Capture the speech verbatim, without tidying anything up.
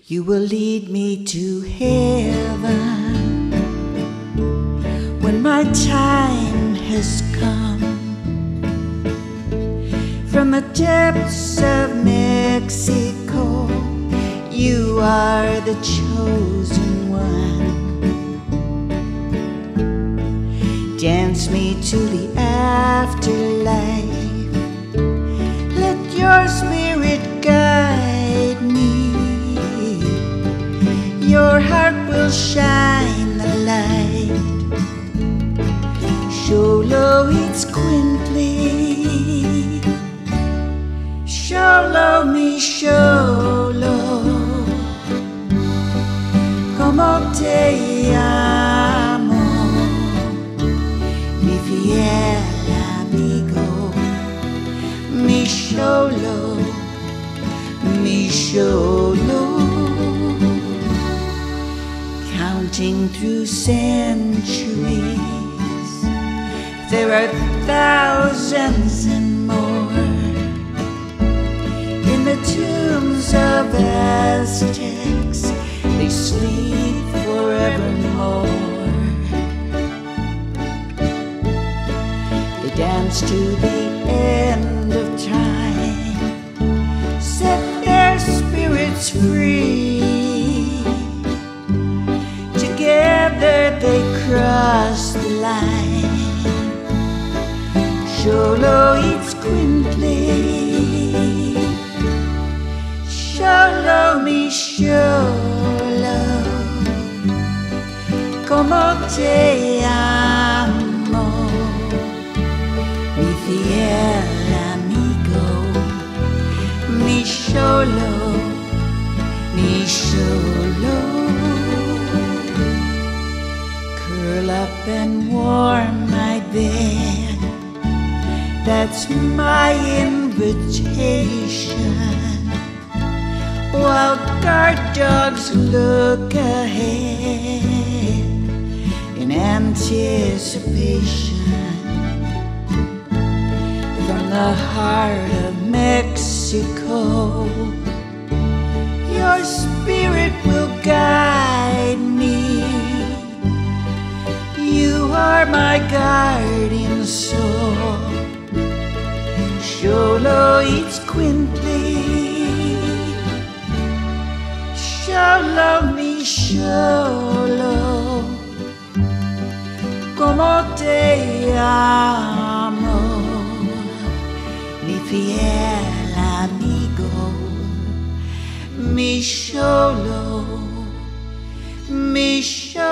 You will lead me to heaven when my time has come. From the depths of Mexico, you are the chosen one. Dance me to the afterlife. Let your spirit guide me. Your heart will shine the light. Xoloitzcuintli, xolo mi xolo, como te amo, mi fiel amigo, mi xolo, mi xolo. Counting through centuries, there are thousands and more in the tombs of Aztecs. They sleep forevermore. They dance to the end of time, set their spirits free. Together they cross the line. Xoloitzcuintli, xolo mi xolo, como te amo, mi fiel amigo, mi xolo, mi xolo. Curl up and warm my bed, that's my invitation, while guard dogs look ahead in anticipation. From the heart of Mexico, your spirit will guide me. You are my guardian soul. Xoloitzcuintli, xolo mi xolo, como te amo, mi fiel amigo, mi xolo, mi xolo.